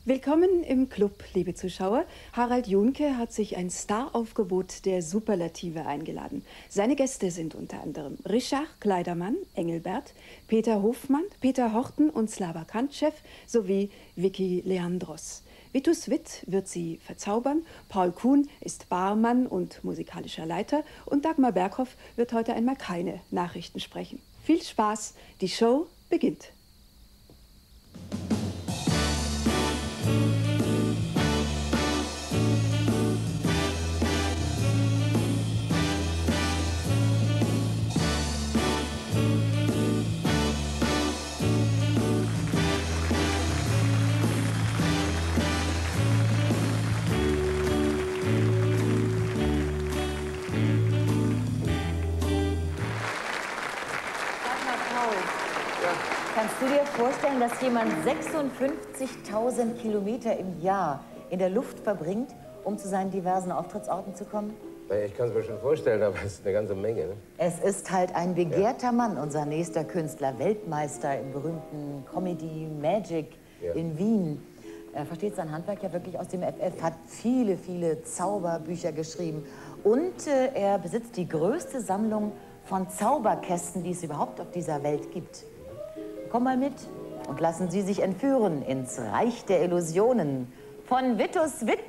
Willkommen im Club, liebe Zuschauer. Harald Juhnke hat sich ein Staraufgebot der Superlative eingeladen. Seine Gäste sind unter anderem Richard Kleidermann, Engelbert, Peter Hofmann, Peter Horten und Slava Kantschew sowie Vicky Leandros. Vitus Witt wird sie verzaubern, Paul Kuhn ist Barmann und musikalischer Leiter und Dagmar Berghoff wird heute einmal keine Nachrichten sprechen. Viel Spaß, die Show beginnt. Kannst du dir vorstellen, dass jemand 56.000 Kilometer im Jahr in der Luft verbringt, um zu seinen diversen Auftrittsorten zu kommen? Ich kann es mir schon vorstellen, aber es ist eine ganze Menge. Ne? Es ist halt ein begehrter Mann, unser nächster Künstler, Weltmeister im berühmten Comedy Magic in Wien. Er versteht sein Handwerk ja wirklich aus dem FF, hat viele, viele Zauberbücher geschrieben und er besitzt die größte Sammlung von Zauberkästen, die es überhaupt auf dieser Welt gibt. Komm mal mit und lassen Sie sich entführen ins Reich der Illusionen von Vitus Witt.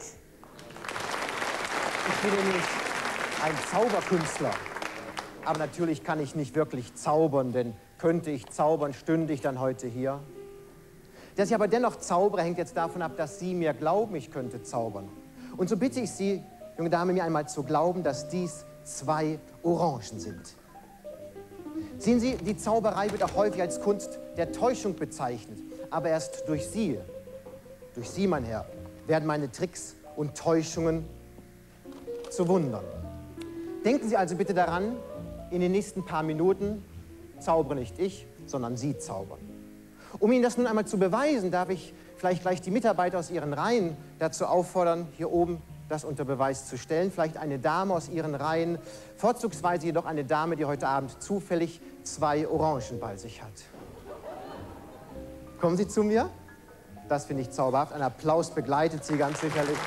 Ich bin nämlich ein Zauberkünstler. Aber natürlich kann ich nicht wirklich zaubern, denn könnte ich zaubern, stünde ich dann heute hier. Dass ich aber dennoch zaubere, hängt jetzt davon ab, dass Sie mir glauben, ich könnte zaubern. Und so bitte ich Sie, junge Dame, mir einmal zu glauben, dass dies 2 Orangen sind. Sehen Sie, die Zauberei wird auch häufig als Kunst der Täuschung bezeichnet. Aber erst durch Sie, mein Herr, werden meine Tricks und Täuschungen zu Wundern. Denken Sie also bitte daran, in den nächsten paar Minuten zaubere nicht ich, sondern Sie zaubern. Um Ihnen das nun einmal zu beweisen, darf ich vielleicht gleich die Mitarbeiter aus Ihren Reihen dazu auffordern, hier oben das unter Beweis zu stellen. Vielleicht eine Dame aus Ihren Reihen, vorzugsweise jedoch eine Dame, die heute Abend zufällig 2 Orangen bei sich hat. Kommen Sie zu mir. Das finde ich zauberhaft. Ein Applaus begleitet Sie ganz sicherlich.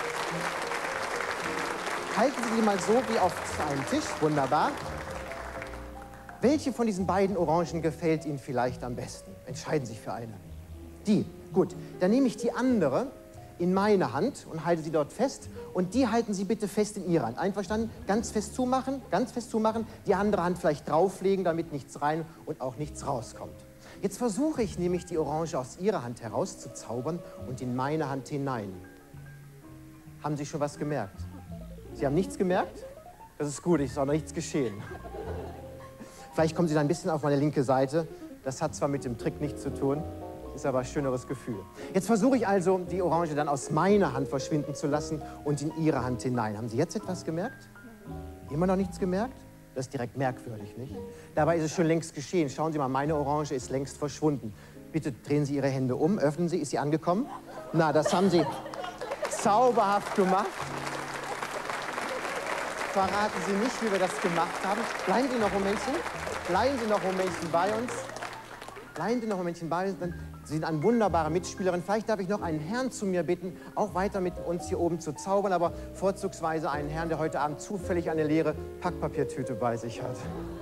Halten Sie die mal so wie auf einem Tisch. Wunderbar. Welche von diesen beiden Orangen gefällt Ihnen vielleicht am besten? Entscheiden Sie sich für eine. Die. Gut. Dann nehme ich die andere in meine Hand und halte sie dort fest. Und die halten Sie bitte fest in Ihre Hand. Einverstanden? Ganz fest zumachen, ganz fest zumachen. Die andere Hand vielleicht drauflegen, damit nichts rein und auch nichts rauskommt. Jetzt versuche ich nämlich, die Orange aus Ihrer Hand herauszuzaubern und in meine Hand hinein. Haben Sie schon was gemerkt? Sie haben nichts gemerkt? Das ist gut, es ist auch noch nichts geschehen. Vielleicht kommen Sie dann ein bisschen auf meine linke Seite. Das hat zwar mit dem Trick nichts zu tun, ist aber ein schöneres Gefühl. Jetzt versuche ich also, die Orange dann aus meiner Hand verschwinden zu lassen und in Ihre Hand hinein. Haben Sie jetzt etwas gemerkt? Immer noch nichts gemerkt? Das ist direkt merkwürdig, nicht? Dabei ist es schon längst geschehen. Schauen Sie mal, meine Orange ist längst verschwunden. Bitte drehen Sie Ihre Hände um, öffnen Sie. Ist sie angekommen? Na, das haben Sie zauberhaft gemacht. Verraten Sie nicht, wie wir das gemacht haben. Bleiben Sie noch ein Momentchen. Bleiben Sie noch ein Momentchen bei uns. Bleiben Sie noch ein Momentchen bei uns. Sie sind eine wunderbare Mitspielerin. Vielleicht darf ich noch einen Herrn zu mir bitten, auch weiter mit uns hier oben zu zaubern, aber vorzugsweise einen Herrn, der heute Abend zufällig eine leere Packpapiertüte bei sich hat.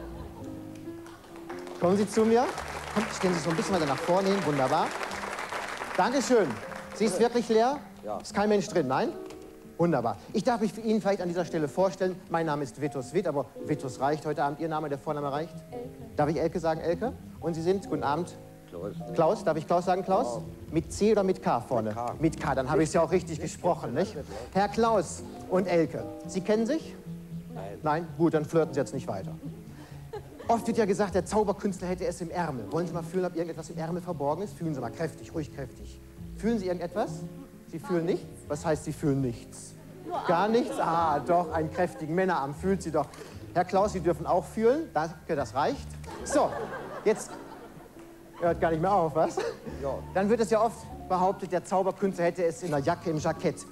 Kommen Sie zu mir. Kommt, stellen Sie sich so ein bisschen weiter nach vorne hin. Wunderbar. Dankeschön. Sie ist wirklich leer? Ja. Ist kein Mensch drin, nein? Wunderbar. Ich darf mich für Ihnen vielleicht an dieser Stelle vorstellen. Mein Name ist Vitus Witt, aber Vitus reicht heute Abend. Ihr Name, der Vorname reicht? Elke. Darf ich Elke sagen, Elke? Und Sie sind? Guten Abend. Klaus. Klaus, darf ich Klaus sagen, Klaus? Wow. Mit C oder mit K vorne? Mit K. Mit K, dann habe ich es ja auch richtig gesprochen, nicht? Herr Klaus und Elke, Sie kennen sich? Nein. Nein? Gut, dann flirten Sie jetzt nicht weiter. Oft wird ja gesagt, der Zauberkünstler hätte es im Ärmel. Wollen Sie mal fühlen, ob irgendetwas im Ärmel verborgen ist? Fühlen Sie mal kräftig, ruhig kräftig. Fühlen Sie irgendetwas? Sie fühlen nichts? Was heißt, Sie fühlen nichts? Gar nichts? Ah, doch, einen kräftigen Männerarm fühlt Sie doch. Herr Klaus, Sie dürfen auch fühlen. Danke, das reicht. So, jetzt hört gar nicht mehr auf, was? Ja. Dann wird es ja oft behauptet, der Zauberkünstler hätte es in der Jacke, im Jackett.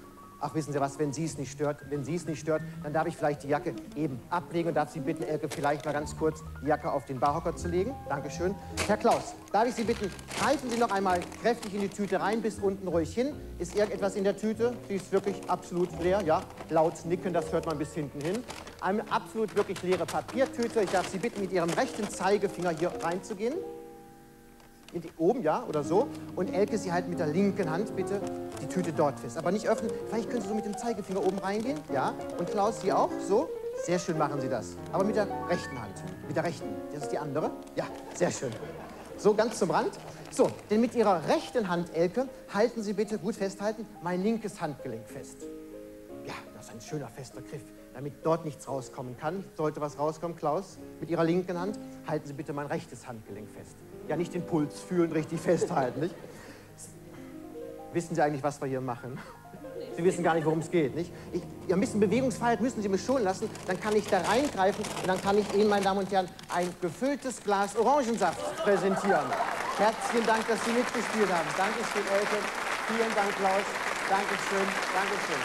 Ach, wissen Sie was, wenn Sie es nicht stört, dann darf ich vielleicht die Jacke eben ablegen und darf Sie bitten, Elke, vielleicht mal ganz kurz die Jacke auf den Barhocker zu legen. Dankeschön. Herr Klaus, darf ich Sie bitten, halten Sie noch einmal kräftig in die Tüte rein, bis unten ruhig hin. Ist irgendetwas in der Tüte? Sie ist wirklich absolut leer, ja? Laut nicken, das hört man bis hinten hin. Eine absolut wirklich leere Papiertüte. Ich darf Sie bitten, mit Ihrem rechten Zeigefinger hier reinzugehen. Oben, ja, oder so. Und Elke, Sie halten mit der linken Hand bitte die Tüte dort fest. Aber nicht öffnen. Vielleicht können Sie so mit dem Zeigefinger oben reingehen. Ja. Und Klaus, Sie auch. So. Sehr schön machen Sie das. Aber mit der rechten Hand. Mit der rechten. Das ist die andere. Ja, sehr schön. So, ganz zum Rand. So, denn mit Ihrer rechten Hand, Elke, halten Sie bitte, gut festhalten, mein linkes Handgelenk fest. Ja, das ist ein schöner, fester Griff, damit dort nichts rauskommen kann. Sollte was rauskommen, Klaus, mit Ihrer linken Hand halten Sie bitte mein rechtes Handgelenk fest. Ja, nicht den Puls fühlen, richtig festhalten, nicht? Wissen Sie eigentlich, was wir hier machen? Sie wissen gar nicht, worum es geht, nicht? Ein bisschen Bewegungsfreiheit müssen Sie mir schon lassen, dann kann ich da reingreifen und dann kann ich Ihnen, meine Damen und Herren, ein gefülltes Glas Orangensaft präsentieren. Herzlichen Dank, dass Sie mitgespielt haben. Dankeschön, Elke. Vielen Dank, Klaus. Dankeschön, Dankeschön.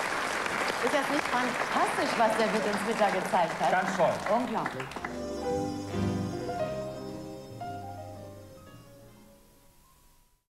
Ist das nicht fantastisch, was der Witt uns Mittag gezeigt hat? Ganz toll. Unglaublich.